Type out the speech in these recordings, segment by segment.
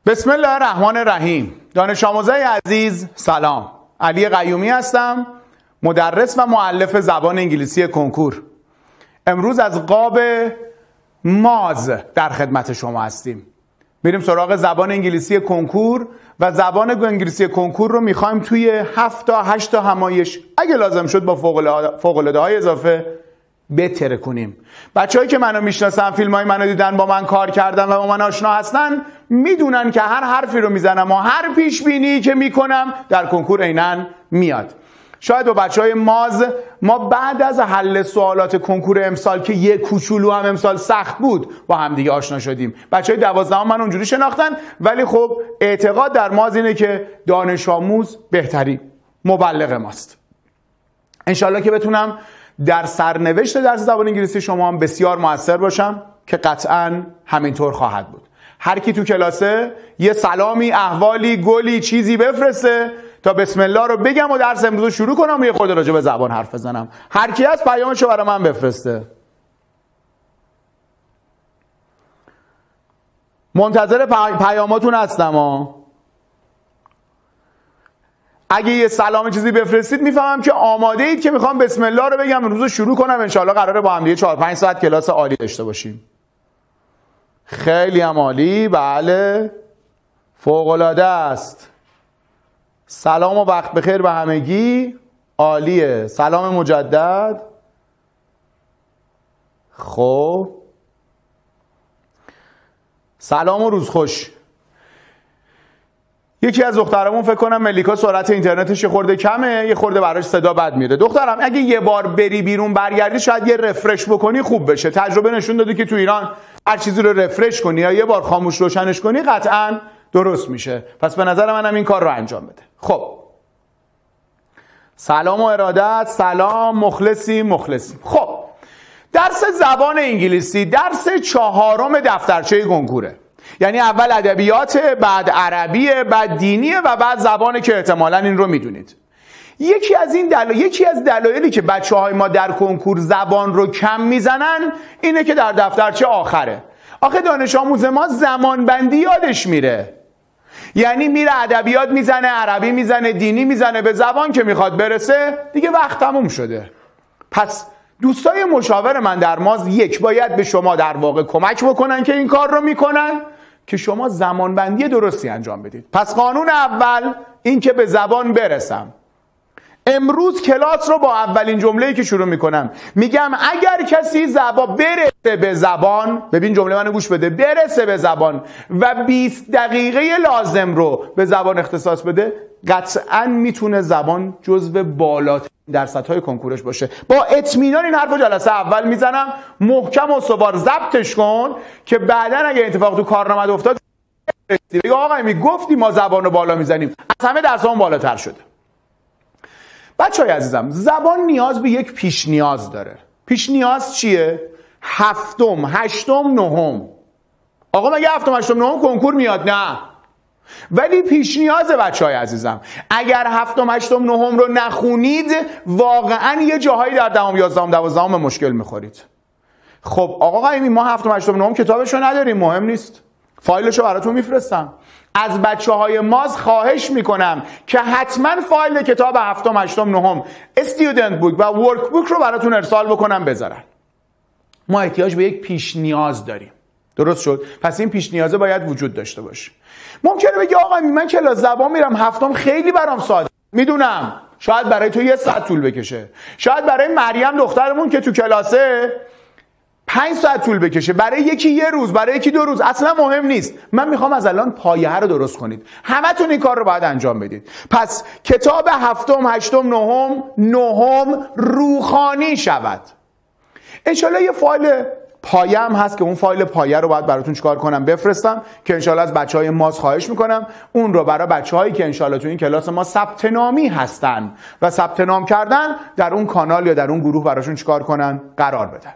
بسم الله الرحمن الرحیم. دانش آموزای عزیز سلام. علی قیومی هستم، مدرس و مؤلف زبان انگلیسی کنکور. امروز از قاب ماز در خدمت شما هستیم. میریم سراغ زبان انگلیسی کنکور و زبان انگلیسی کنکور رو میخوایم توی 7 تا 8 تا همایش اگه لازم شد با فوق‌العاده های اضافه بهتر کنیم. بچه‌هایی که منو میشناسن، فیلم‌های منو دیدن، با من کار کردن و با من آشنا هستن، میدونن که هر حرفی رو میزنم و هر پیش بینی که میکنم در کنکور عیناً میاد. شاید با بچه‌های ماز ما بعد از حل سوالات کنکور امسال که یک کوچولو هم امسال سخت بود با هم دیگه آشنا شدیم. بچه‌های 12 من اونجوری شناختن، ولی خب اعتقاد در ماز اینه که دانش آموز بهترین مبلغ ماست. انشالله که بتونم در سرنوشت درس زبان انگلیسی شما هم بسیار موثر باشم که قطعاً همینطور خواهد بود. هر کی تو کلاسه یه سلامی، احوالی، گلی، چیزی بفرسته تا بسم الله رو بگم و درس امروز رو شروع کنم و یه خورده راجع به زبان حرف بزنم. هر کی هست پیامشو برای من بفرسته. منتظر پیاماتون هستم. اگه یه سلام چیزی بفرستید میفهمم که آماده اید که میخوام بسم الله رو بگم امروز رو شروع کنم. انشالله قراره با هم دیگه 4-5 ساعت کلاس عالی داشته باشیم. خیلی هم عالی. بله فوق‌العاده است. سلام و وقت بخیر به همگی. عالیه. سلام مجدد. خب سلام و روز خوش. یکی از دخترمون فکر کنم ملیکا سرعت اینترنتش یه خورده کمه، یه خورده براش صدا بد میره. دخترم اگه یه بار بری بیرون برگردی شاید یه رفرش بکنی خوب بشه. تجربه نشون داده که تو ایران هر چیزی رو رفرش کنی یا یه بار خاموش روشنش کنی قطعاً درست میشه. پس به نظر منم این کار رو انجام بده. خب سلام و ارادت. سلام، مخلصیم. خب درس زبان انگلیسی درس 4 دفترچه کنکوره. یعنی اول ادبیات، بعد عربی، بعد دینیه و بعد زبانه که احتمالاً این رو میدونید. یکی از دلایلی که بچه‌های ما در کنکور زبان رو کم میزنن اینه که در دفترچه آخره. آخه دانش آموز ما زمان بندی یادش میره. یعنی میره ادبیات میزنه، عربی میزنه، دینی میزنه، به زبان که میخواد برسه دیگه وقت تموم شده. پس دوستای مشاور من در ماز باید به شما در واقع کمک بکنن که این کار رو میکنن که شما زمانبندی درستی انجام بدید. پس قانون اول این که به زبان برسم. امروز کلاس رو با اولین جمله‌ای که شروع میکنم میگم اگر کسی برسه به زبان، ببین جمله منو گوش بده، برسه به زبان و 20 دقیقه لازم رو به زبان اختصاص بده، قطعاً میتونه زبان جزو بالاترین درصدهای کنکورش باشه. با اطمینان این حرفو جلسه اول میزنم. محکم و سوار ضبطش کن که بعداً اگه اتفاق تو کارنامه افتاد بگو آقا میگفتی ما زبان رو بالا میزنیم، از همه درسامون بالاتر شده. بچه‌های عزیزم، زبان نیاز به یک پیش نیاز داره. پیش نیاز چیه؟ 7م، 8م، 9م. آقا مگه 7م، 8م، 9م کنکور میاد؟ نه. ولی پیش نیازه بچه‌های عزیزم. اگر 7م، 8م، 9م رو نخونید واقعا یه جاهایی در 10م، 11م، 12م مشکل میخورید. خب آقا قیومی ما 7م، 8م، 9م کتابشو نداریم، مهم نیست. فایلشو براتون میفرستم. از بچه‌های ماز خواهش میکنم که حتما فایل کتاب 7م، 8م، 9م استودنت بوک و ورک بوک رو براتون ارسال بکنم بذارن. ما احتیاج به یک پیش نیاز داریم. درست شد؟ پس این پیش نیازه باید وجود داشته باشه. ممکنه بگی آقا من کلاس زبان میرم 7م خیلی برام ساده. میدونم شاید برای تو 1 ساعت طول بکشه. شاید برای مریم دخترمون که تو کلاسه 5 ساعت طول بکشه. برای یکی 1 روز، برای یکی 2 روز، اصلا مهم نیست. من میخوام از الان پایه رو درست کنید. همتون این کار رو باید انجام بدید. پس کتاب 7م، 8م، 9م روخانی شود. انشالله یه فایل پایه هم هست که اون فایل پایه رو باید براتون چیکار کنم؟ بفرستم که انشالله از بچهای ماز خواهش میکنم اون رو برای بچه‌هایی که انشالله تو این کلاس ما ثبت نامی هستن و ثبت نام کردن در اون کانال یا در اون گروه براشون چیکار کنن؟ قرار بدن.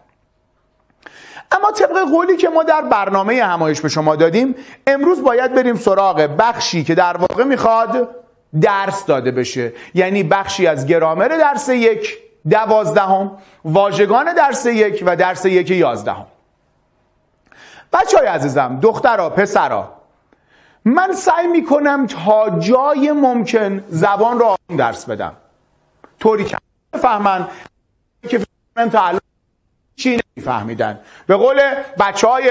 اما طبق قولی که ما در برنامه همایش به شما دادیم، امروز باید بریم سراغ بخشی که در واقع میخواد درس داده بشه. یعنی بخشی از گرامر درس 1 12م، واژگان درس 1 و درس 1 11م. بچه‌های عزیزم، دخترها، پسرها، من سعی میکنم تا جای ممکن زبان رو آروم درس بدم، طوری که بفهمن که تا الان چی نمیفهمیدن. به قول بچهای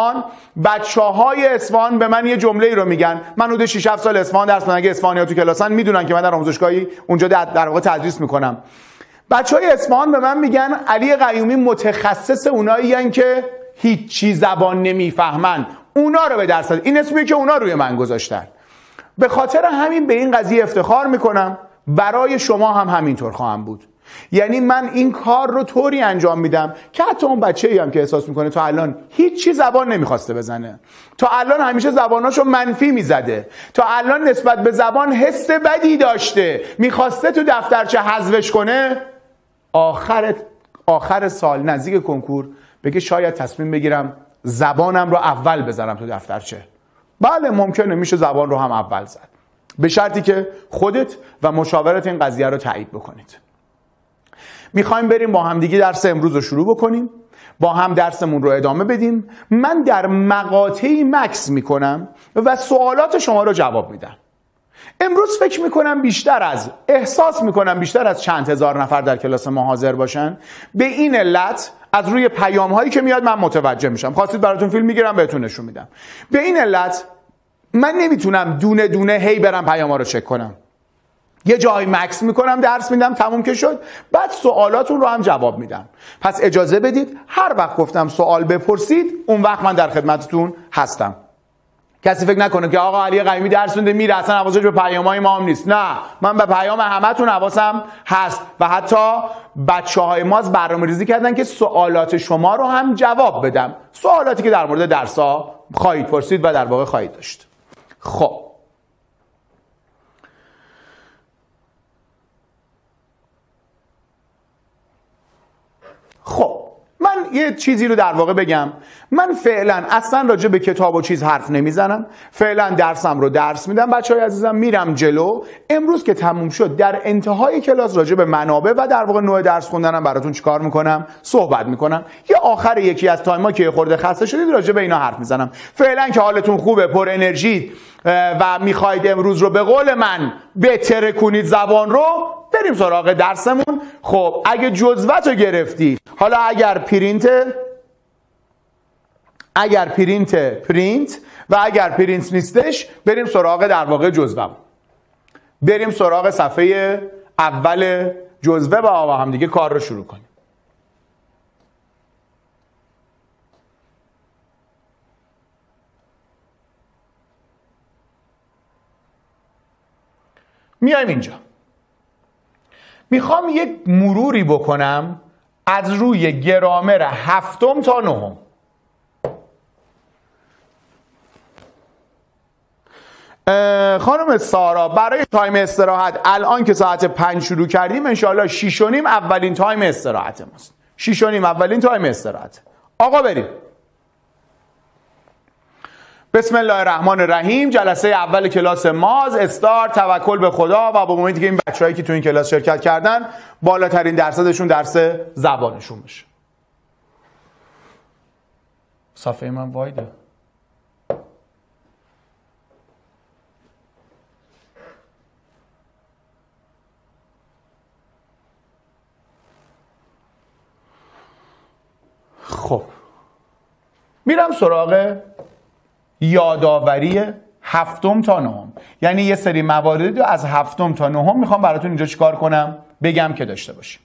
اصفهان به من یه جمله ای رو میگن. من حدود 6 7 سال اصفهان درس میدم. اگه اصفهانی‌ها تو کلاسن میدونن که من در آموزشگاهی اونجا در واقع تدریس میکنم. بچهای اصفهان به من میگن علی قیومی متخصص اونایین که هیچی زبان نمیفهمن، اونا رو به درس داد. این اسمی که اونا روی من گذاشتن. به خاطر همین به این قضیه افتخار میکنم. برای شما هم همینطور خواهم بود. یعنی من این کار رو طوری انجام میدم که حتی اون بچه‌ای هم که احساس میکنه تا الان هیچی زبان نمیخواسته بزنه، تا الان همیشه زباناشو منفی میزده، تا الان نسبت به زبان حس بدی داشته میخواسته تو دفترچه حذفش کنه، آخر سال نزدیک کنکور بگه شاید تصمیم بگیرم زبانم رو اول بذارم تو دفترچه. بله ممکنه، میشه زبان رو هم اول زد، به شرطی که خودت و مشاورت این قضیه رو تایید بکنید. میخوایم بریم با هم دیگه درس امروز رو شروع بکنیم، با هم درسمون رو ادامه بدیم. من در مقاطعی مکس میکنم و سوالات شما رو جواب میدم. امروز فکر میکنم احساس میکنم بیشتر از چند هزار نفر در کلاس ما حاضر باشن. به این علت از روی پیام هایی که میاد من متوجه میشم. خواستید براتون فیلم میگیرم بهتون نشون میدم. به این علت من نمیتونم دونه دونه هی برم پیام ها رو چک کنم. یه جای مکس میکنم، درس میدم، تموم که شد، بعد سوالاتون رو هم جواب میدم. پس اجازه بدید هر وقت گفتم سوال بپرسید اون وقت من در خدمتتون هستم. کسی فکر نکنه که آقا علی قیومی درس میده میره اصلا حواسش به پیامای ما هم نیست. نه، من به پیام همتون حواسم هست و حتی بچهای ما از برنامه‌ریزی کردن که سوالات شما رو هم جواب بدم، سوالاتی که در مورد درس‌ها خواهید پرسید و در واقع خواهید داشت. خب من یه چیزی رو در واقع بگم. من فعلا اصلا راجع به کتاب و چیز حرف نمیزنم. فعلا درسم رو درس میدم. بچهای عزیزم میرم جلو. امروز که تموم شد در انتهای کلاس راجع به منابع و در واقع نوع درس خوندنم براتون چیکار میکنم؟ صحبت میکنم. یه آخر یکی از تایما که خورده خسته شدید راجع به اینا حرف میزنم. فعلا که حالتون خوبه، پر انرژی و میخواید امروز رو به قول من بهتر کنید زبان رو، بریم سراغ درسمون. خب اگه جزوت رو گرفتی، حالا اگر پرینت و اگر پرینت نیستش، بریم سراغ در واقع جزوه. بریم سراغ صفحه اول جزوه و با هم دیگه کار رو شروع کنیم. میایم اینجا. میخوام یک مروری بکنم از روی گرامر 7 تا 9. خانم سارا برای تایم استراحت الان که ساعت 5 شروع کردیم انشاءالله 6:30 اولین تایم استراحت ماست. 6:30 اولین تایم استراحت. آقا بریم. بسم الله الرحمن الرحیم. جلسه اول کلاس ماز استارت. توکل به خدا و با امیدی که این بچه‌هایی که تو این کلاس شرکت کردن بالاترین درصدشون درس زبانشون بشه. صفحه من وایده. خب میرم سراغ یادآوری 7 تا 9. یعنی یه سری مواردی از 7 تا 9 میخوام براتون اینجا چیکار کنم؟ بگم که داشته باشیم.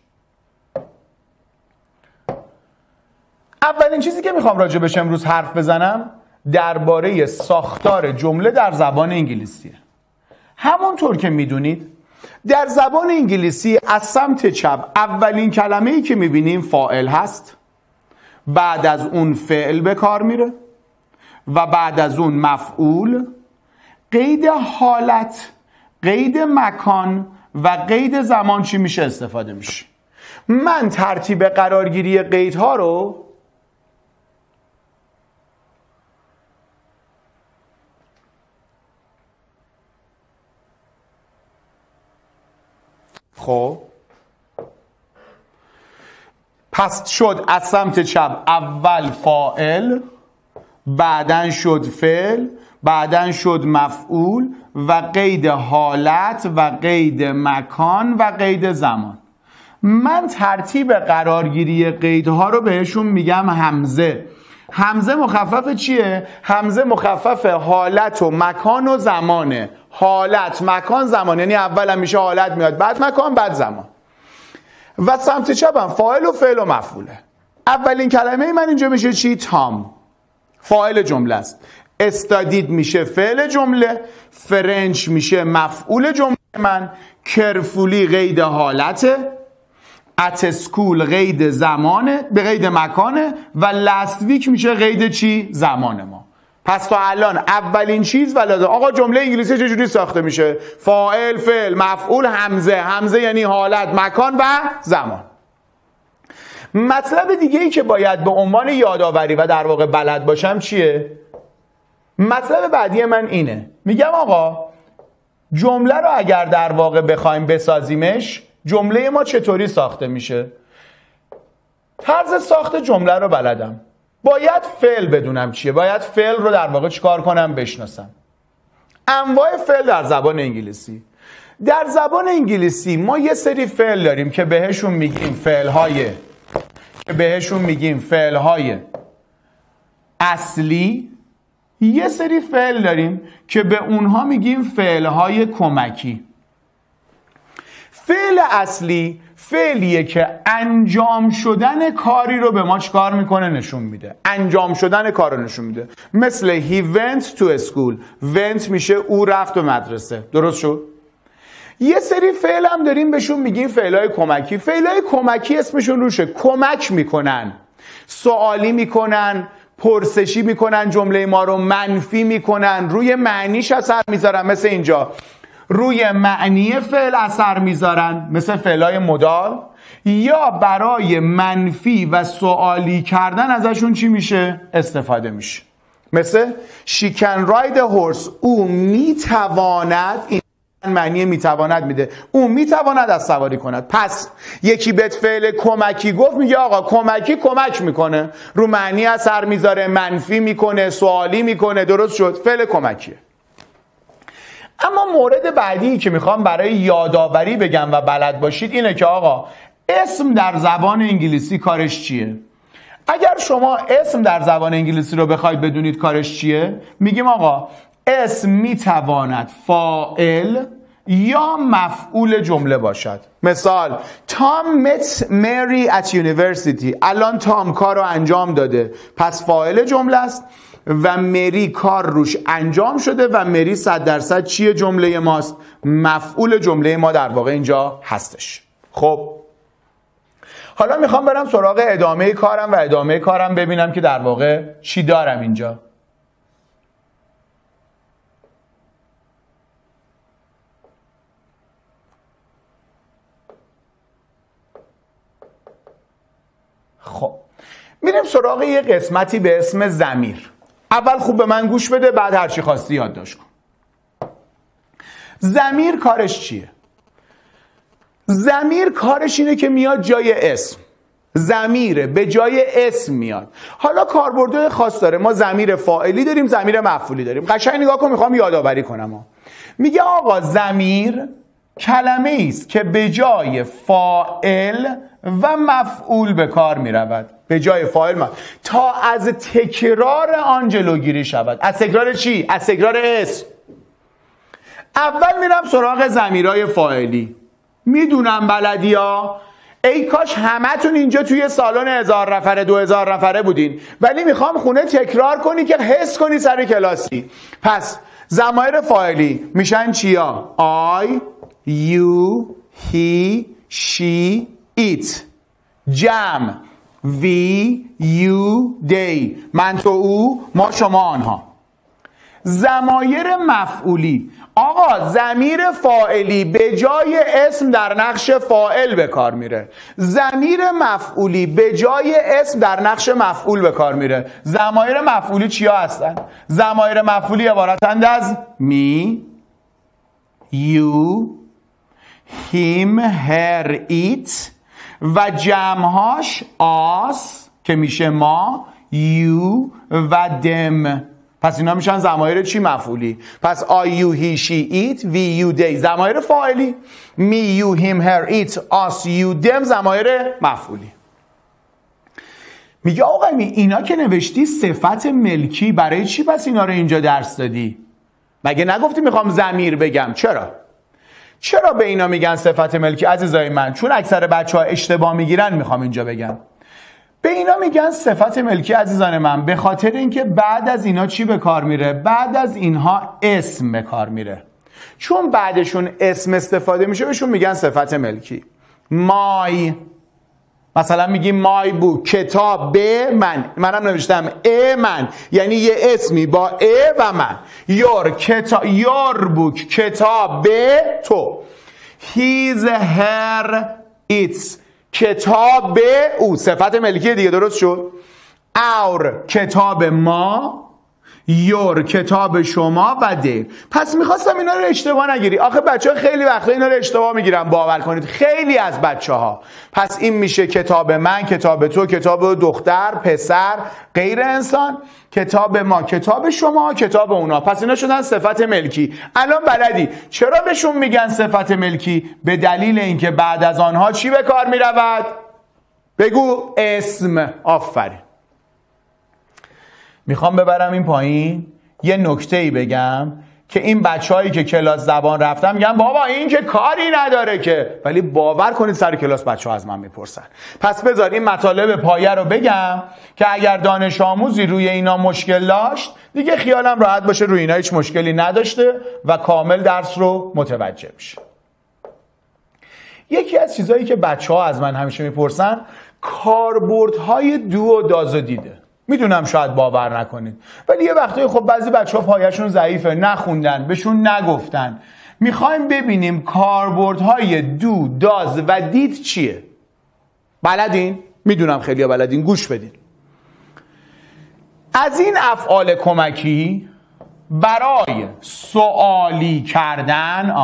اولین چیزی که میخوام راجع بهش امروز حرف بزنم درباره ساختار جمله در زبان انگلیسیه. همونطور که میدونید در زبان انگلیسی از سمت چپ اولین کلمه‌ای که میبینیم فاعل هست، بعد از اون فعل به کار میره و بعد از اون مفعول، قید حالت، قید مکان و قید زمان چی میشه استفاده میشه. من ترتیب قرارگیری قیدها رو خب پس شد از سمت چپ اول فاعل، بعدن شد فعل، بعدن شد مفعول و قید حالت و قید مکان و قید زمان. من ترتیب قرارگیری قیدها رو بهشون میگم همزه. همزه مخفف چیه؟ همزه مخفف حالت و مکان و زمانه. حالت، مکان، زمان. یعنی اول هم میشه حالت میاد، بعد مکان، بعد زمان. و سمت چپ هم فاعل و فعل و مفعوله. اولین کلمه من اینجا میشه چی؟ تام. فاعل جمله است. استادید میشه فعل جمله، فرنچ میشه مفعول جمله من، کرفولی قید حالته، ات اسکول قید زمانه، به قید مکانه و لاست ویک میشه قید چی؟ زمان ما. پس تا الان اولین چیز ولازم. آقا جمله انگلیسی چجوری ساخته میشه؟ فاعل، فعل، مفعول، همزه. همزه یعنی حالت، مکان و زمان. مطلب دیگه ای که باید به عنوان یادآوری و در واقع بلد باشم چیه؟ مطلب بعدی من اینه، میگم آقا جمله رو اگر در واقع بخوایم بسازیمش، جمله ما چطوری ساخته میشه؟ طرز ساخت جمله رو بلدم، باید فعل بدونم چیه، باید فعل رو در واقع چیکار کنم؟ بشناسم. انواع فعل در زبان انگلیسی. در زبان انگلیسی ما یه سری فعل داریم که بهشون میگیم فعل‌های اصلی، یه سری فعل داریم که به اونها میگیم فعل‌های کمکی. فعل اصلی فعلیه که انجام شدن کاری رو به ما چیکار میکنه؟ نشون میده. انجام شدن کار رو نشون میده. مثل he went to school. went میشه او رفت به مدرسه. درست شد؟ یه سری فعل هم داریم بهشون میگیم فعل‌های کمکی. فعل‌های کمکی اسمشون روشه. کمک میکنن، سوالی میکنن، پرسشی میکنن، جمله ما رو منفی میکنن، روی معنیش اثر میذارن. مثل اینجا روی معنی فعل اثر میذارن، مثل فعلای مدال. یا برای منفی و سوالی کردن ازشون چی میشه؟ استفاده میشه. مثل she can ride a horse. او میتواند، این معنی میتواند میده، او میتواند از سواری کند. پس یکی بهت فعل کمکی گفت، میگه آقا کمکی کمک میکنه، رو معنی اثر میذاره، منفی میکنه، سوالی میکنه. درست شد؟ فعل کمکیه. اما مورد بعدی که میخوام برای یادآوری بگم و بلد باشید اینه که آقا اسم در زبان انگلیسی کارش چیه؟ اگر شما اسم در زبان انگلیسی رو بخواید بدونید کارش چیه، میگیم آقا اسم میتواند فاعل یا مفعول جمله باشد. مثال تام met Mary at university. الان تام کار رو انجام داده، پس فاعل جمله است و مری کار روش انجام شده و مری 100% چیه جمله ماست؟ مفعول جمله ما در واقع اینجا هستش. خب حالا میخوام برم سراغ ادامه کارم و ادامه کارم ببینم که در واقع چی دارم اینجا. خب میریم سراغ یه قسمتی به اسم ضمیر. اول خوب به من گوش بده، بعد هر چی خواستی یادداشت کن. ضمیر کارش چیه؟ ضمیر کارش اینه که میاد جای اسم. ضمیر به جای اسم میاد. حالا کاربردهای خاص داره. ما ضمیر فاعلی داریم، ضمیر مفعولی داریم. قشنگ نگاه کن، میخوام یادآوری کنم. میگه آقا ضمیر کلمه است که به جای فاعل و مفعول به کار می رود. به جای فاعل تا از تکرار آن جلوگیری شود. از تکرار چی؟ از تکرار اسم. اول میرم سراغ ضمیرهای فاعلی. میدونم بلدی ها، ای کاش همتون اینجا توی سالن 1000 نفره 2000 نفره بودین، ولی میخوام خونه تکرار کنی که حس کنی سر کلاسی. پس ضمایر فاعلی میشن چیا؟ I, you, he, she, it. جمع we, you, they. من تو او، ما شما آنها. ضمایر مفعولی، آقا ضمیر فاعلی به جای اسم در نقش فاعل به کار میره. ضمیر مفعولی به جای اسم در نقش مفعول به کار میره. ضمایر مفعولی چیا هستن؟ ضمایر مفعولی عبارتند از me, you, him, her, it و جمعهاش us که میشه ما، you و them پس اینا میشن ضمایر چی؟ مفعولی. پس I you he she it we you they ضمایر فاعلی، me you him her it us you them ضمایر مفعولی. میگه آقا اینا که نوشتی صفت ملکی، برای چی پس اینا رو اینجا درس دادی؟ مگه نگفتی میخوام ضمیر بگم؟ چرا به اینا میگن صفت ملکی عزیزای من؟ چون اکثر بچه‌ها اشتباه میگیرن میخوام اینجا بگم. به اینا میگن صفت ملکی عزیزان من به خاطر اینکه بعد از اینا چی به کار میره؟ بعد از اینها اسم به کار میره. چون بعدشون اسم استفاده میشه بهشون میگن صفت ملکی. مای، مثلا میگیم مای بوک، کتاب من، منم نوشتم من، یعنی یه اسمی با و من. یور بوک، کتاب تو. هیز هر ایتس، کتاب او، صفت ملکی دیگه، درست شد؟ اور، کتاب ما. یور، کتاب شما. و دیر. پس میخواستم اینا رو اشتباه نگیری. آخه بچه ها خیلی وقتا اینا رو اشتباه میگیرن، باور کنید خیلی از بچه ها. پس این میشه کتاب من، کتاب تو، کتاب دختر، پسر، غیر انسان، کتاب ما، کتاب شما، کتاب اونا. پس اینا شدن صفت ملکی. الان بلدی چرا بهشون میگن صفت ملکی؟ به دلیل اینکه بعد از آنها چی به کار میرود؟ بگو اسم. آفرین. میخوام ببرم این پایین یه نکته‌ای بگم که این بچه‌هایی که کلاس زبان رفتن میگن بابا این که کاری نداره که، ولی باور کنید سر کلاس بچه‌ها از من میپرسن. پس بذار این مطالب پایه رو بگم که اگر دانش آموزی روی اینا مشکل داشت دیگه خیالم راحت باشه روی اینا هیچ مشکلی نداشته و کامل درس رو متوجه بشه. یکی از چیزایی که بچه‌ها از من همیشه میپرسن کاربردهای دو و داز دیده. میدونم شاید باور نکنید، ولی یه وقتایی خب بعضی بچه‌ها پایه‌شون ضعیفه، نخوندن، بهشون نگفتن. میخوایم ببینیم کاربردهای دو، داز و دید چیه. بلدین؟ میدونم خیلی‌ها بلدین، گوش بدین. از این افعال کمکی برای سوالی کردن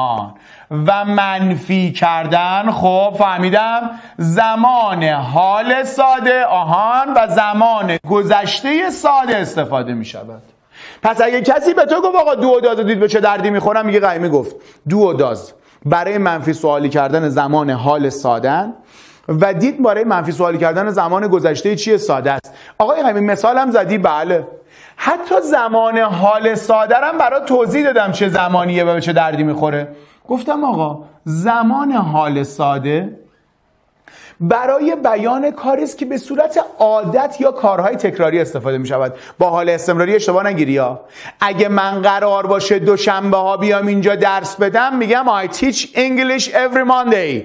و منفی کردن، خب فهمیدم، زمان حال ساده و زمان گذشته ساده استفاده می شود. پس اگه کسی به تو گفت آقا دو و داز دید به چه دردی میخورم، میگه قیمی گفت دو و داز برای منفی سوالی کردن زمان حال ساده و دید برای منفی سوالی کردن زمان گذشته چیه؟ ساده است. آقای قیمی مثال هم زدی؟ بله. حتی زمان حال ساده هم برای توضیح دادم چه زمانیه و به چه دردی میخوره. گفتم آقا زمان حال ساده برای بیان کاری است که به صورت عادت یا کارهای تکراری استفاده می شود. با حال استمراری اشتباه نگیری ها. اگه من قرار باشه دوشنبه ها بیام اینجا درس بدم میگم I teach English every Monday.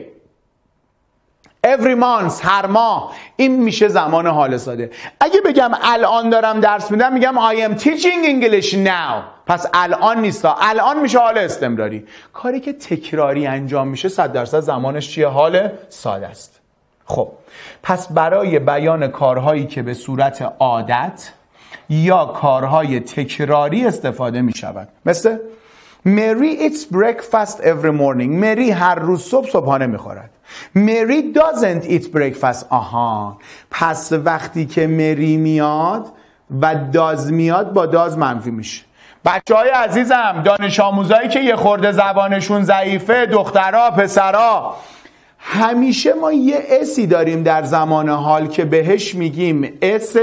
Every month، هر ماه. این میشه زمان حال ساده. اگه بگم الان دارم درس میدم میگم I am teaching English now. پس الان نیستا، الان میشه حال استمراری. کاری که تکراری انجام میشه 100% زمانش چیه؟ حال ساده است. خب پس برای بیان کارهایی که به صورت عادت یا کارهای تکراری استفاده میشود، مثل Mary eats breakfast every morning. مری هر روز صبحانه میخورد. Mary doesn't eat breakfast. پس وقتی که مری میاد و داز میاد با داز منفی میشه. بچه‌های عزیزم، دانش آموزایی که یه خورده زبانشون ضعیفه، دخترها، پسرها، همیشه ما یه اسی داریم در زمان حال که بهش میگیم اس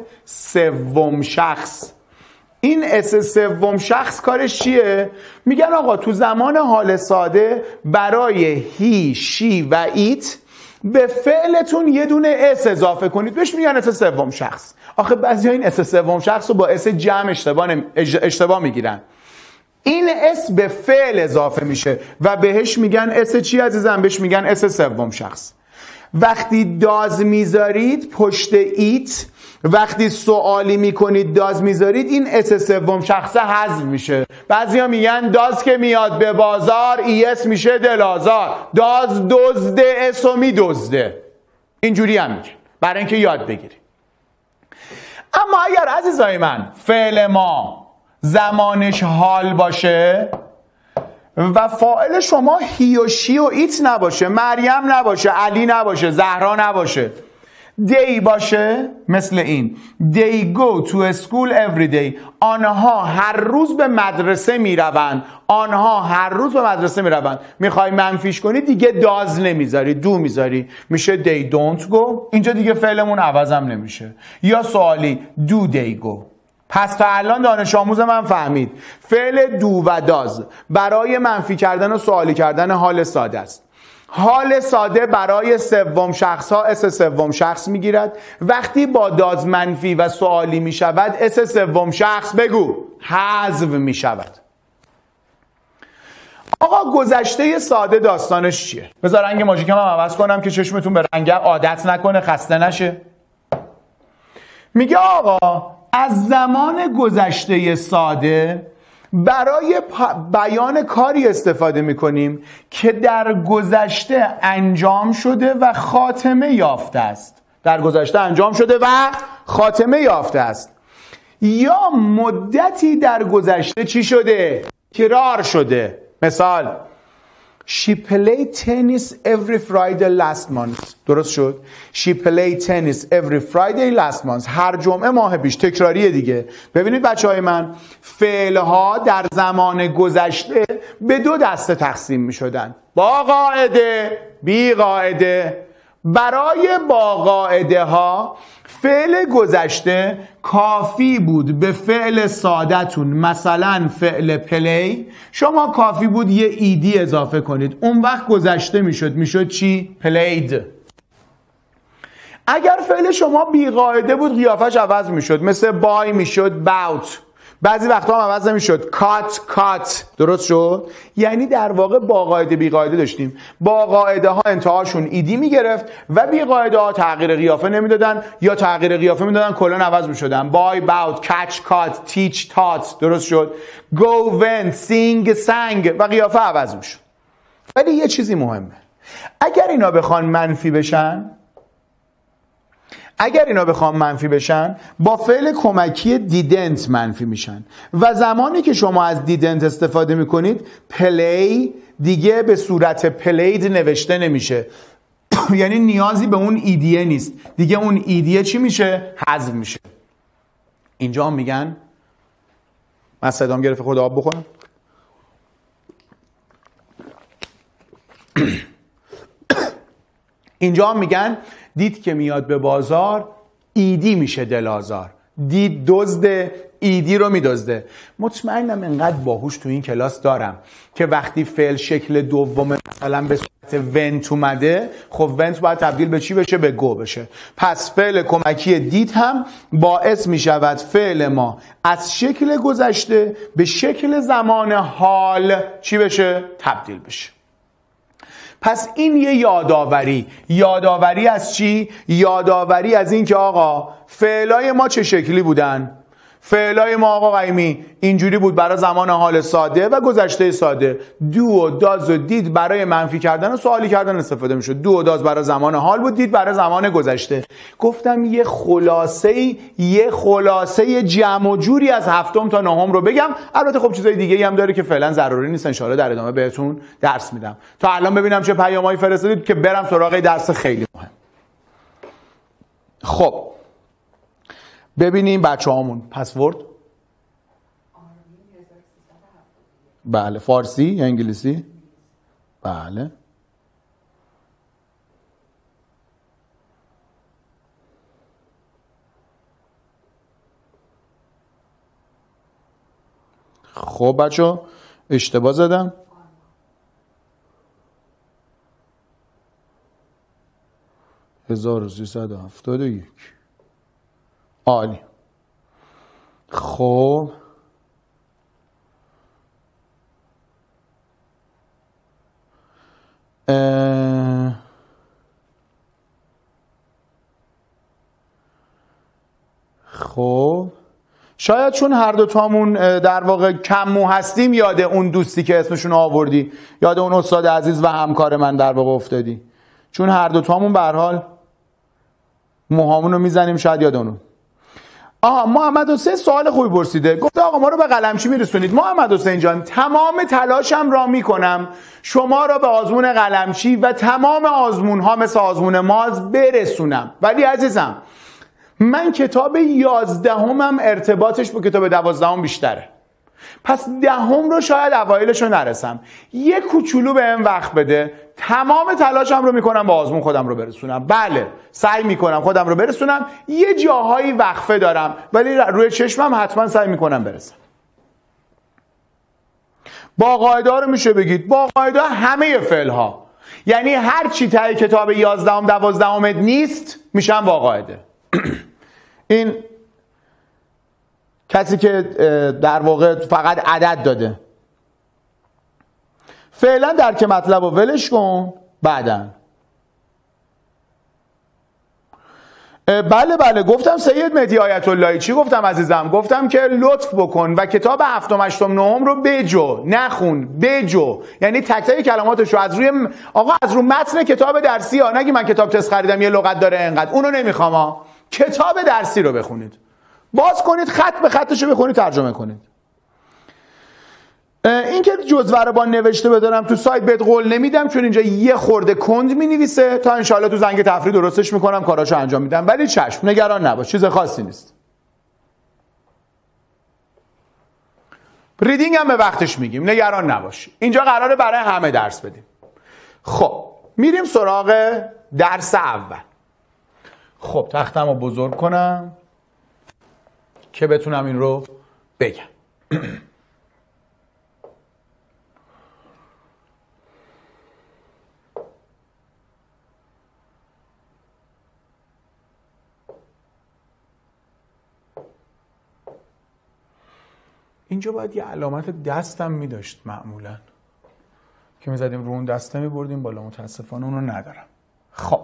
سوم شخص. این اس سوم شخص کارش چیه؟ میگن آقا تو زمان حال ساده برای هی، شی و ایت به فعلتون یه دونه اس اضافه کنید، بهش میگن اس سوم شخص. آخه بعضیا این اس سوم شخص رو با اس جمع اشتباه میگیرن. این اس به فعل اضافه میشه و بهش میگن اس چی عزیزم؟ بهش میگن اس سوم شخص. وقتی داز میذارید پشت ایت، وقتی سوالی میکنید داز میذارید، این اس سوم شخصه حذف میشه. بعضیا میگن داز که میاد به بازار ایس میشه دلازار، داز دزده اسو میدزده. اینجوری هم میگن برای اینکه یاد بگیرید. اما اگر عزیزای من فعل ما زمانش حال باشه و فاعل شما هی و شی و ایت نباشه، مریم نباشه، علی نباشه، زهرا نباشه، they باشه مثل این they go to school every day. آنها هر روز به مدرسه میروند. آنها هر روز به مدرسه میروند. میخوای منفیش کنی دیگه does نمیذاری دو میذاری میشه they don't go. اینجا دیگه فعلمون عوضم نمیشه. یا سوالی do they go. پس تا الان دانش آموز من فهمید فعل دو و داز برای منفی کردن و سوالی کردن حال ساده است. حال ساده برای سوم شخص ها اس سوم شخص میگیرد. وقتی با داز منفی و سوالی میشود اس سوم شخص بگو حذف میشود. آقا گذشته ساده داستانش چیه؟ بذار رنگ ماژیکم هم عوض کنم که چشمتون به رنگ عادت نکنه خسته نشه. میگه آقا از زمان گذشته ساده برای بیان کاری استفاده میکنیم که در گذشته انجام شده و خاتمه یافته است. در گذشته انجام شده و خاتمه یافته است. یا مدتی در گذشته چی شده؟ تکرار شده. مثال She played tennis every Friday last month. درست شد؟ She played tennis every Friday last month. هر جمعه ماه پیش. تکراریه دیگه. ببینید بچهای من فعلها در زمان گذشته به دو دسته تقسیم می شدن. با قاعده بی قاعده. برای با قاعده ها فعل گذشته کافی بود به فعل سادتون مثلا فعل پلی شما کافی بود یه ایدی اضافه کنید اون وقت گذشته میشد چی؟ پلید. اگر فعل شما بی قاعده بود قیافش عوض میشد مثل بای میشد باوت. بعضی وقتا هم عوض نمیشد کات. درست شد؟ یعنی در واقع با قاعده بی قاعده داشتیم. با قاعده ها انتهاشون ایدی میگرفت و بی قاعده ها تغییر قیافه نمیدادن یا تغییر قیافه میدادن کلا عوض میشدن. بای باوت کچ کات تیچ تات. درست شد؟ گو ونت سینگ سنگ و قیافه عوض میشد. ولی یه چیزی مهمه. اگر اینا بخوان منفی بشن با فعل کمکی دیدنت منفی میشن و زمانی که شما از دیدنت استفاده میکنید پلی دیگه به صورت پلید نوشته نمیشه. یعنی نیازی به اون ایدیه نیست دیگه. اون ایدیه چی میشه؟ حذف میشه. اینجا هم میگن من صدام گرفت خود آب بخورم. اینجا هم میگن دید که میاد به بازار ایدی میشه دلازار. دید دزده ایدی رو میدزده. مطمئنم انقدر باهوش تو این کلاس دارم که وقتی فعل شکل دوم مثلا به صورت ونت اومده خب ونت باید تبدیل به چی بشه؟ به گو بشه. پس فعل کمکی دید هم باعث میشود فعل ما از شکل گذشته به شکل زمان حال چی بشه؟ تبدیل بشه. پس این یه یادآوری از چی؟ یادآوری از این که آقا فعلای ما چه شکلی بودن؟ فعلای ما آقا قیمی اینجوری بود برای زمان حال ساده و گذشته ساده. دو و داز و دید برای منفی کردن و سوالی کردن استفاده میشد. دو و داز برای زمان حال بود، دید برای زمان گذشته. گفتم یه خلاصه جمع و جوری از هفتم تا نهم رو بگم. البته خب چیزای دیگه هم داره که فعلا ضروری نیست، ان شاءالله در ادامه بهتون درس میدم. تا الان ببینم چه پیامایی فرستادید که برم سراغ درس خیلی مهم. خب ببینیم بچه هامون پسورد. بله. فارسی یا انگلیسی؟ بله. خب بچه اشتباه زدم. $1371. عالی. خب خب شاید چون هر دو تامون در واقع کم مو هستیم یاد اون دوستی که اسمشون آوردی، یاد اون استاد عزیز و همکار من در واقع افتادی. چون هر دو تامون به هر حال موهامون رو میزنیم شاید یاد اونو. محمد حسین سوال خوبی پرسیده، گفته آقا ما رو به قلمچی میرسونید. محمد حسین جان تمام تلاشم را میکنم شما را به آزمون قلمچی و تمام آزمون ها مثل آزمون ماز برسونم، ولی عزیزم من کتاب 11 ارتباطش با کتاب 12 بیشتره، پس 10 رو شاید اوایلش رو نرسم. یه کوچولو بهم وقت بده، تمام تلاشم رو میکنم با آزمون خودم رو برسونم. بله سعی میکنم خودم رو برسونم، یه جاهایی وقفه دارم ولی روی چشمم حتما سعی میکنم برسم. با قاعده ها رو میشه بگید، با قاعده همه فعل ها، یعنی هر چی ته کتاب 11 12 نیست میشن با قاعده. این کسی که در واقع فقط عدد داده فعلا در که مطلب رو ولش کن. بعدن بله گفتم سید مهدی آیت اللهی. چی گفتم عزیزم؟ گفتم که لطف بکن و کتاب 7 8 9 رو بجو، نخون، بجو. یعنی تک تک کلماتش رو از روی از رو متن کتاب درسی ها، نگی من کتاب تست خریدم یه لغت داره انقدر، اونو نمیخوام ها. کتاب درسی رو بخونید، باز کنید، خط به خطش رو بخونید، ترجمه کنید. این که جزوه رو با نوشته بدارم تو سایت بهت قول نمیدم، چون اینجا یه خورده کند مینویسه. تا انشالله تو زنگ تفریح درستش میکنم، کاراشو انجام میدم، ولی چشم نگران نباش، چیز خاصی نیست. ریدینگ هم به وقتش میگیم، نگران نباش. اینجا قراره برای همه درس بدیم. خب میریم سراغ درس اول. خب تختم رو بزرگ کنم که بتونم این رو بگم. اینجا باید یه علامت دستم میداشت معمولا که میزدیم رو اون دسته میبردیم بالا، متاسفانه اونو ندارم. خب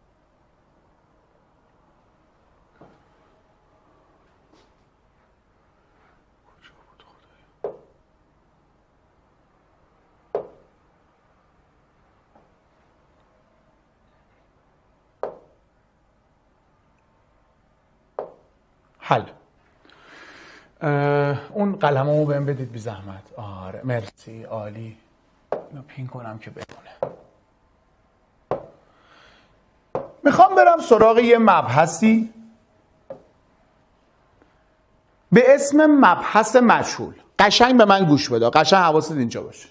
حل. اون قلممو بهم بدید بی زحمت. آره مرسی، عالی. اینو پین کنم که بدونه. میخوام برم سراغ یه مبحثی به اسم مبحث مجهول. قشنگ به من گوش بده، قشنگ حواست اینجا باشه.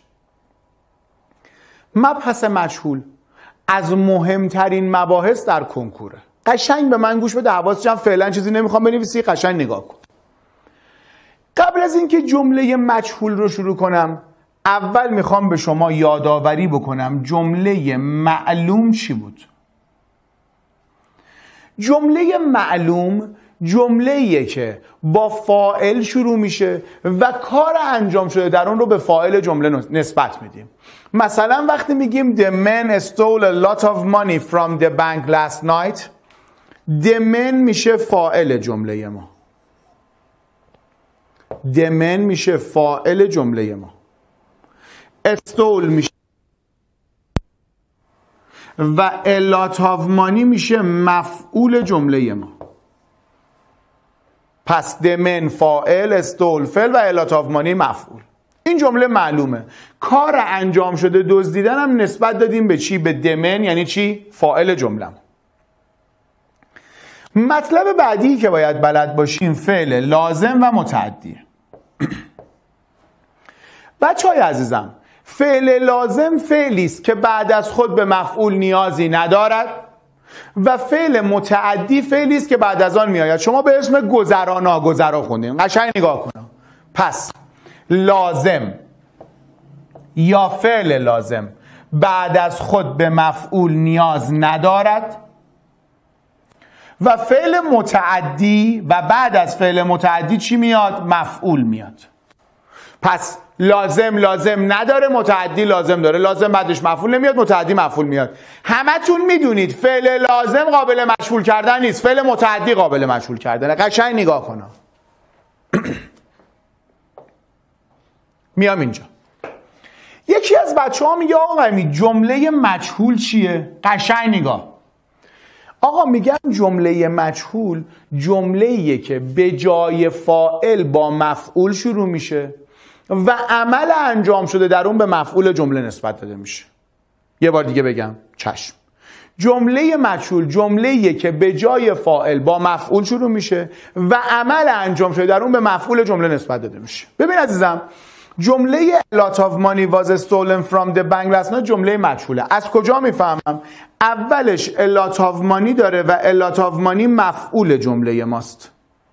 مبحث مجهول از مهمترین مباحث در کنکوره. قشنگ به من گوش بده، حواست فعلا چیزی نمیخوام بنویسی، قشنگ نگاه کن. قبل از اینکه جمله مجهول رو شروع کنم، اول میخوام به شما یادآوری بکنم جمله معلوم چی بود. جمله معلوم جمله‌ایه که با فاعل شروع میشه و کار انجام شده در اون رو به فاعل جمله نسبت میدیم. مثلا وقتی میگیم the man stole a lot of money from the bank last night، the man میشه فاعل جمله ما. the man میشه فاعل جمله ما. stole میشه و a lot of money میشه مفعول جمله ما. پس the man فاعل، stole فعل و a lot of money مفعول. این جمله معلومه. کار انجام شده دزدیدن هم نسبت دادیم به چی؟ به the man، یعنی چی؟ فاعل جمله. مطلب بعدی که باید بلد باشیم فعل لازم و متعدیه. بچه‌های عزیزم، فعل لازم فعلی است که بعد از خود به مفعول نیازی ندارد و فعل متعدی فعلی است که بعد از آن میآید. شما به اسم گذرا ناگذرا خوندین، قشنگ نگاه کنم. پس لازم یا فعل لازم بعد از خود به مفعول نیاز ندارد و فعل متعدی و بعد از فعل متعدی چی میاد؟ مفعول میاد. پس لازم نداره، متعدی لازم داره. لازم بعدش مفعول نمیاد، متعدی مفعول میاد. همتون میدونید فعل لازم قابل مجهول کردن نیست، فعل متعدی قابل مجهول کردنه. قشنگ نگاه کنم. میام اینجا. یکی از بچه‌ها میگه آقا جمله مجهول چیه؟ قشنگ نگاه. آقا میگم جمله مجهول جمله‌ایه که به جای فاعل با مفعول شروع میشه و عمل انجام شده در اون به مفعول جمله نسبت داده میشه. یه بار دیگه بگم چشم. جمله مجهول جمله‌ایه که به جای فاعل با مفعول شروع میشه و عمل انجام شده در اون به مفعول جمله نسبت داده میشه. ببین عزیزم، جمله a lot of money was stolen from the bank last night جمله مجهوله. از کجا میفهمم؟ اولش a lot of money داره و a lot of money مفعول جمله ماست.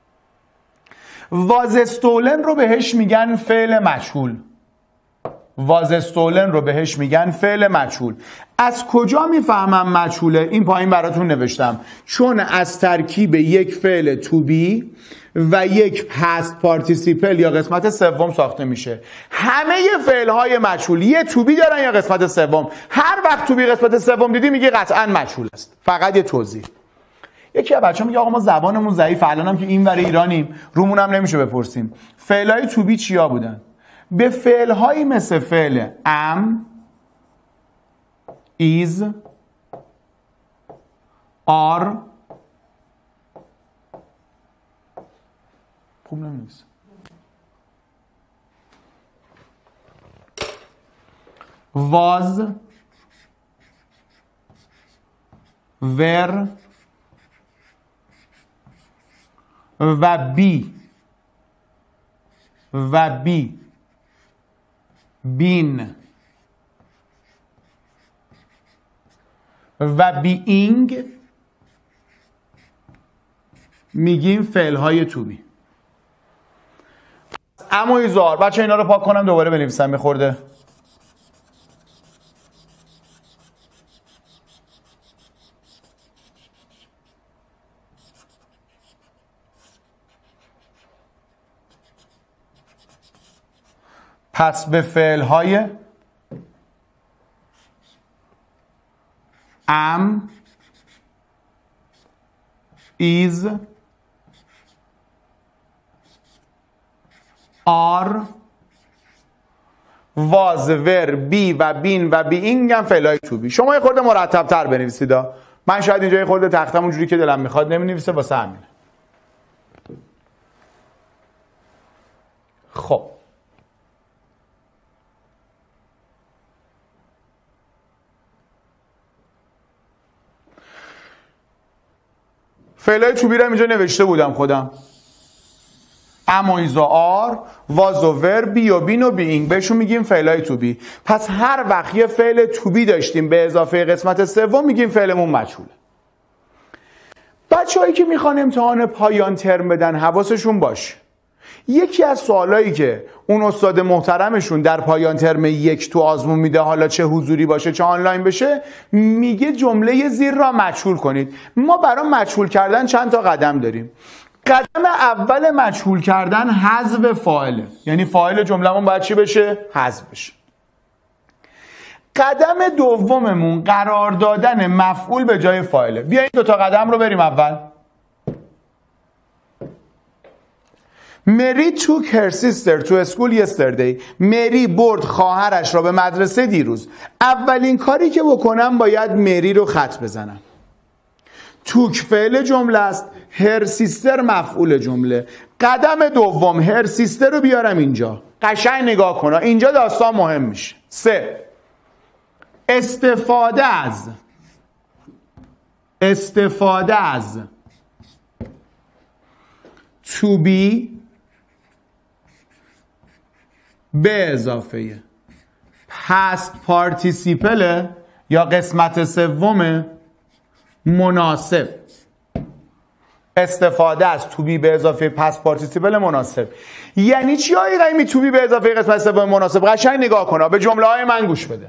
was stolen رو بهش میگن فعل مجهول. was stolen رو بهش میگن فعل مجهول. از کجا میفهمم مجهوله؟ این پایین براتون نوشتم. چون از ترکیب یک فعل to be و یک past participle یا قسمت سوم ساخته میشه. همه فعل های مجهول یه to be دارن یا قسمت سوم. هر وقت to be قسمت سوم دیدی میگه قطعا مجهول است. فقط یه توضیح. یکی از بچه‌ها میگه آقا ما زبانمون ضعیفه، الانم که این برای ایرانیم رومون هم نمیشه بپرسیم. فعلای to be چیا بودن؟ به فعل‌هایی مثل فعل am is are خوب نمی‌نویسم was were و be been و being میگیم فعل های to be. اما ایزار بچه اینا رو پاک کنم دوباره بنویسم میخورده. پس به فعل های am is are was were be و been و being هم فعل های to be. شما یه خورده مرتب تر بنویسید. من شاید اینجا یه خورده تختم اونجوری که دلم میخواد نمی نویسه واسه همینه. خب فعلای to be رو اینجا نوشته بودم خودم. اما ایزا آر واز و ور بی و بین و بیینگ بهشون میگیم فعلای to be. پس هر وقت یه فعل to be داشتیم به اضافه قسمت سوم میگیم فعلمون مجهوله. بچه‌هایی که میخوان امتحان پایان ترم بدن حواسشون باشه. یکی از سوالایی که اون استاد محترمشون در پایان ترم 1 تو آزمون میده، حالا چه حضوری باشه چه آنلاین بشه، میگه جمله زیر را مجهول کنید. ما برای مجهول کردن چند تا قدم داریم. قدم اول مجهول کردن حذف فاعله، یعنی فاعل جمله‌مون باید چی بشه؟ حذف بشه. قدم دوممون قرار دادن مفعول به جای فاعله. بیا این دو تا قدم رو بریم اول. Mary took her sister to school yesterday. مری برد خواهرش را به مدرسه دیروز. اولین کاری که بکنم باید مری رو خط بزنم. توک فعل جمله است، her sister مفعول جمله. قدم دوم her sister رو بیارم اینجا. قشنگ نگاه کن، اینجا داستان مهم میشه. 3. استفاده از to be به اضافه past participle یا قسمت سوم مناسب. استفاده از to be به اضافه past participle مناسب یعنی چی آقای قیمی؟ to be به اضافه قسمت سوم مناسب. قشنگ نگاه کن، به جمله های من گوش بده.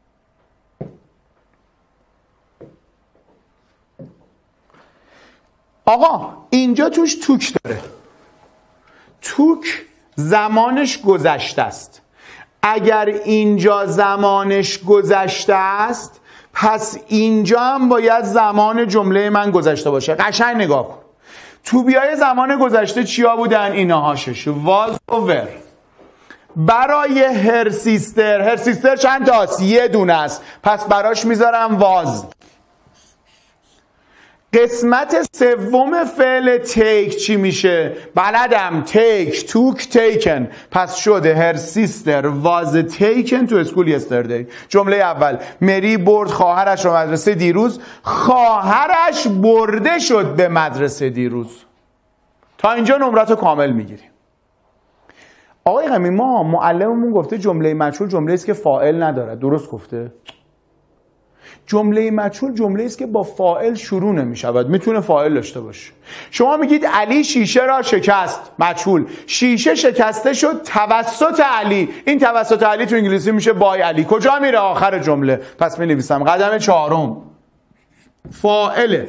آقا اینجا توش توک داره. توک زمانش گذشته است. اگر اینجا زمانش گذشته است پس اینجا هم باید زمان جمله من گذشته باشه. قشنگ نگاه کن. تو بیای زمان گذشته چیا بودن؟ اینها شش. واز و ور. برای هر سیستر چند تاست؟ یه دونه است، پس براش میذارم واز. قسمت سوم فعل تیک چی میشه؟ بلدم. تیک، توک، تیکن. پس شده her sister was taken to school yesterday. جمله اول مری برد خواهرش رو مدرسه دیروز. خواهرش برده شد به مدرسه دیروز. تا اینجا نمرات رو کامل میگیریم. آقای قمی ما معلممون گفته جمله مجهول جمله است که فاعل نداره. درست گفته؟ جمله مجهول جمله است که با فاعل شروع نمی‌شود، میتونه فاعل داشته باشه. شما میگید علی شیشه را شکست، مجهول. شیشه شکسته شد توسط علی. این توسط علی تو انگلیسی میشه بای علی. کجا میره؟ آخر جمله. پس می‌نویسم قدم چهارم فاعل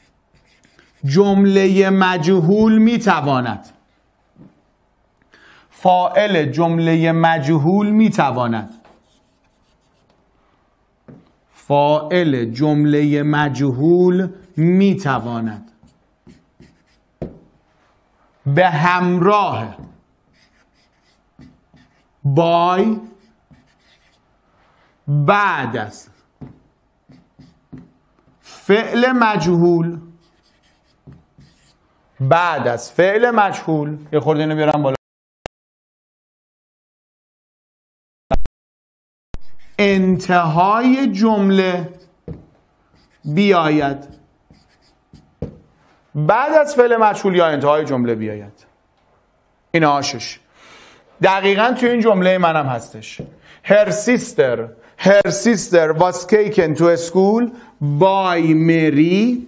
جمله مجهول میتواند. فاعل جمله مجهول میتواند. فاعل جمله مجهول میتواند به همراه بای بعد از فعل مجهول بعد از فعل مجهول یه خورده اینو بیارم بالا انتهای جمله بیاید. بعد از فعل مجهول یا انتهای جمله بیاید. این آشش دقیقاً توی این جمله منم هستش. Her sister was taken to school by Mary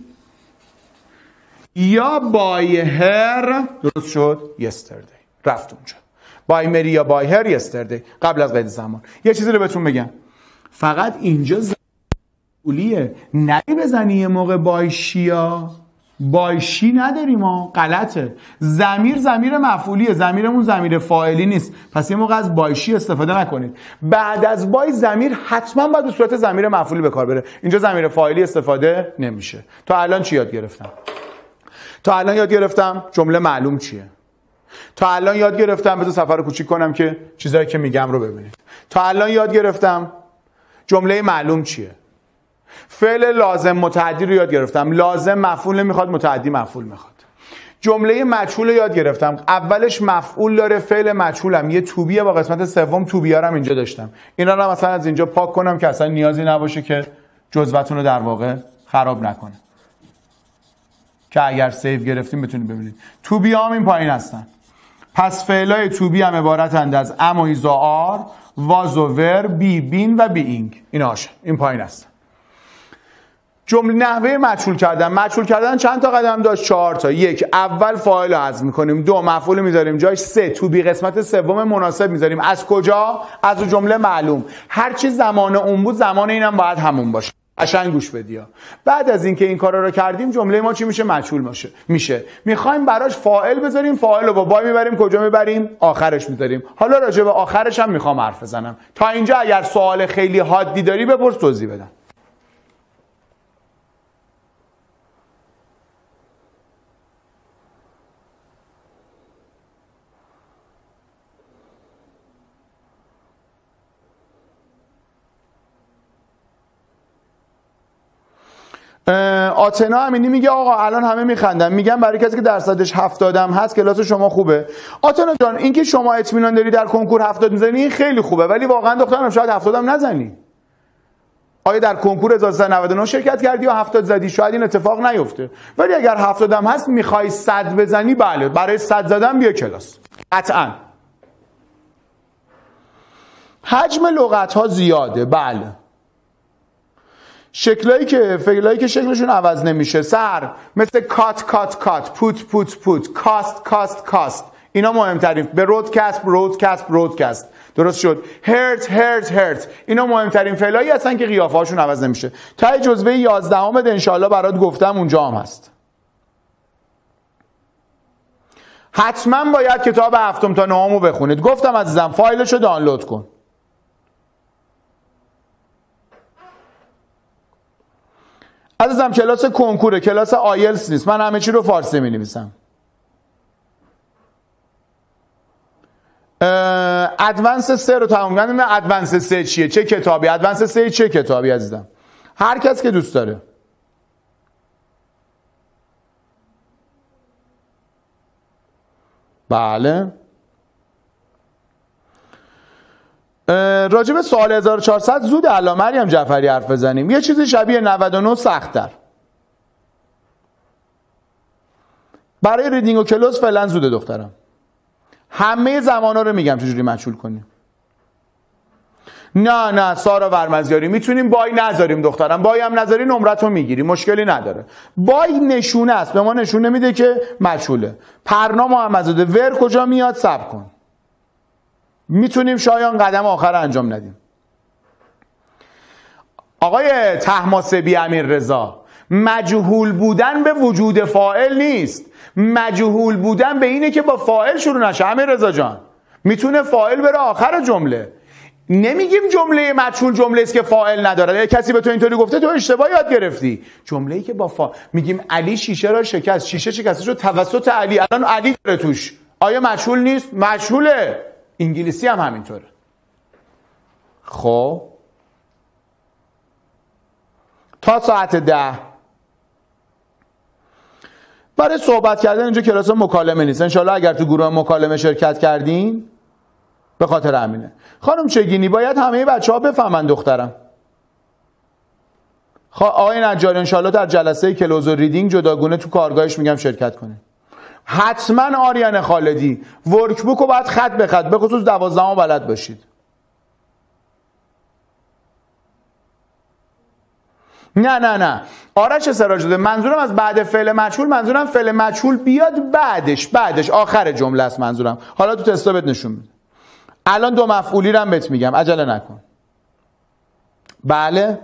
یا by her. درست شد yesterday. رفت اونجا. by Mary یا by her yesterday. قبل از قید زمان. یه چیزی رو بهتون بگم. فقط اینجا زمانیه. نری بزنی یه موقع بایشیا. بایشی نداریم ما. غلطه. ضمیر مفعولیه. ضمیرمون ضمیر فاعلی نیست. پس یه موقع از بایشی استفاده نکنید. بعد از بای ضمیر حتما باید به صورت ضمیر مفعولی به کار بره. اینجا ضمیر فاعلی استفاده نمیشه. تا الان چی یاد گرفتم؟ تا الان یاد گرفتم جمله معلوم چیه. تا الان یاد گرفتم بذار سفر رو کوچیک کنم که چیزایی که میگم رو ببینید. تا الان یاد گرفتم جمله معلوم چیه. فعل لازم متعدی رو یاد گرفتم. لازم مفعول نمیخواد، متعدی مفعول میخواد. جمله مجهول رو یاد گرفتم. اولش مفعول داره، فعل مجهولم یه توبیه با قسمت سوم توبیارم اینجا داشتم. اینا رو مثلا از اینجا پاک کنم که اصلا نیازی نباشه که جزوتون رو در واقع خراب نکنه. که اگر سیو گرفتیم بتونید ببینید. توبی هم این پایین هستن. پس فعلای توبی هم عبارتند از ام و ایزا آر، واز و ور، بی بین و بی اینگ. ایناش این پایین هستن. جمله نحوه مجهول کردن چند تا قدم داشت؟ 4 تا. 1 اول فاعل رو حذف می‌کنیم. 2 مفعول می‌ذاریم جاش. 3 توبی قسمت سوم مناسب می‌ذاریم. از کجا؟ از اون جمله معلوم. هر چی زمان اون بود زمان اینم باید همون باشه. قشنگ گوش بدیا. بعد از اینکه این کارا رو کردیم جمله ما چی میشه؟ مجهول میشه. میخوایم براش فاعل بذاریم. فاعل رو با بای میبریم کجا میبریم؟ آخرش میذاریم. حالا راجع به آخرش هم میخوام حرف بزنم. تا اینجا اگر سوال خیلی حادی داری بپرس توضیح بدم. آتنا امینی میگه آقا الان همه میخندن، میگم برای کسی که درصدش 70 هست کلاس شما خوبه. آتنا جان این که شما اطمینان داری در کنکور 70 میزنی این خیلی خوبه، ولی واقعا دخترم شاید 70 هم نزنی. آیا در کنکور 1399 شرکت کردی یا 70 زدی؟ شاید این اتفاق نیفته، ولی اگر 70 هم هست میخوای 100 بزنی، بله برای 100 زدن بیا کلاس قطعا. حجم لغت ها زیاده، بله. فعلایی که شکلشون عوض نمیشه، سر مثل کات کات کات، پوت پوت پوت، کاست کاست کاست، اینا مهمترین. به رودکست درست شد. هرت اینا مهمترین فعلایی هستن که قیافه هاشون عوض نمیشه. تا جزوه 11 انشالله برات گفتم اونجا هم هست. حتما باید کتاب 7 تا 9 رو بخونید. گفتم عزیزم فایلشو دانلود کن. عزیزم کلاس کنکوره، کلاس آیلتس نیست. من همه چی رو فارسی می نویسم. ادوانس 3 رو تمام کردم. ادوانس 3 چیه؟ چه کتابی؟ ادوانس 3 چه کتابی عزیزم؟ هر کس که دوست داره. بله. راجع به سوال 1400 زود الان مریم جعفری حرف بزنیم. یه چیزی شبیه 99 سخت‌تر. برای ریدینگ و کلوز فعلا زوده دخترم. همه زمانا رو میگم چجوری مجهول کنیم. نه سارا ورمزیاری میتونیم بای نذاریم دخترم. بای هم نذاری نمرتو میگیری، مشکلی نداره. بای نشونه است، به ما نشون نمیده که مجهوله. پرنا محمدزاده ور کجا میاد؟ صبر کن. میتونیم شایان قدم آخر انجام ندیم. آقای طهماسبی امیررضا، مجهول بودن به وجود فاعل نیست. مجهول بودن به اینه که با فاعل شروع نشه. امیررضا جان، میتونه فاعل بره آخر جمله. نمیگیم جمله مجهول جمله است که فاعل نداره. کسی به تو اینطوری گفته تو اشتباه یاد گرفتی. جمله‌ای که با میگیم علی شیشه را شکست. شیشه شکسته شد توسط علی. الان علی داره توش. آیا مجهول نیست؟ مجهوله. انگلیسی هم همینطوره. خب تا ساعت 10 برای صحبت کردن اینجا کلاس مکالمه نیست. انشالله اگر تو گروه مکالمه شرکت کردین به خاطر همینه. خانم چگینی باید همه بچه‌ها بفهمن دخترم. آقای نجاری انشالله در جلسه کلوز و ریدینگ جداگونه تو کارگاهش میگم شرکت کنه. حتما آریان خالدی ورکبوک رو باید خط به خط، به خصوص 12 بلد باشید. نه آرش سراج‌زاده، منظورم از بعد فعل مجهول، منظورم فعل مجهول بیاد بعدش آخر جمله است منظورم. حالا تو تستا بهت نشون میده. الان دو مفعولی رو هم بهت میگم، عجله نکن. بله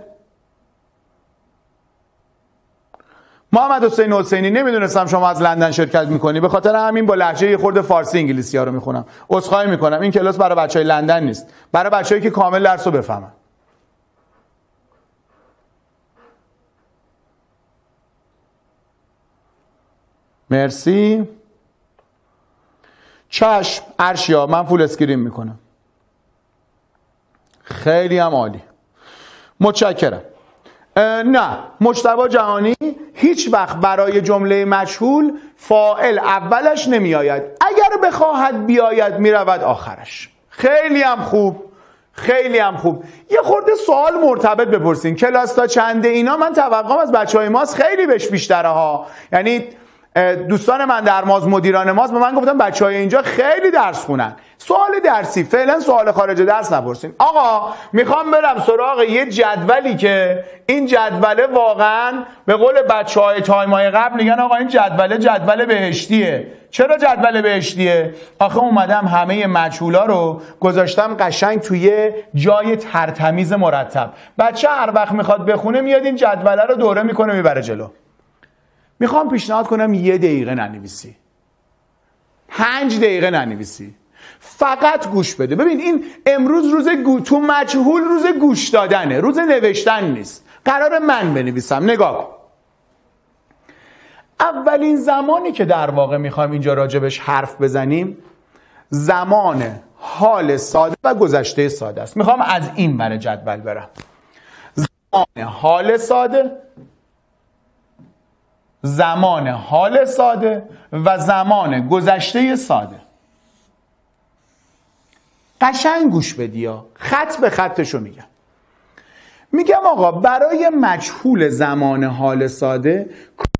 محمد حسین حسینی، نمیدونستم شما از لندن شرکت میکنی، به خاطر همین با لهجه یه خورده فارسی انگلیسی ها رو میخونم. عذرخواهی میکنم. این کلاس برای بچهای لندن نیست، برای بچه‌ای که کامل درس رو بفهمن. مرسی. چشم ارشیا، من فول اسکرین میکنم. خیلی هم عالی، متشکرم. نه مجتبی جهانی هیچ وقت برای جمله مجهول فاعل اولش نمی آید. اگر بخواهد بیاید می رود آخرش. خیلی هم خوب، خیلی هم خوب. یه خورده سوال مرتبط بپرسین. کلاس تا چنده اینا من توقعم از بچهای ماست خیلی بیشتره ها. یعنی دوستان من در ماز، مدیران ماز به من گفتن بچهای اینجا خیلی درس خونن. سوال درسی، فعلا سوال خارج درس نپرسین. آقا میخوام برم سراغ یه جدولی که این جدوله واقعا به قول بچهای تایمای قبل میگن آقا این جدول بهشتیه. چرا جدول بهشتیه؟ آخه اومدم همه مجهولا رو گذاشتم قشنگ توی جای ترتمیز مرتب. بچه هر وقت میخواد بخونه میاد این جدوله رو دوره میکنه میبره جلو. میخوام پیشنهاد کنم 1 دقیقه ننویسی، 5 دقیقه ننویسی، فقط گوش بده. ببین این امروز تو مجهول روز گوش دادنه، روز نوشتن نیست. قرار من بنویسم. نگاه کن. اولین زمانی که در واقع میخوایم اینجا راجبش حرف بزنیم زمان حال ساده و گذشته ساده است. میخوام از این ور جدول برم. زمان حال ساده و زمان گذشته ساده. قشنگ گوش بدیا، خط به خطشو میگم آقا برای مجهول زمان حال ساده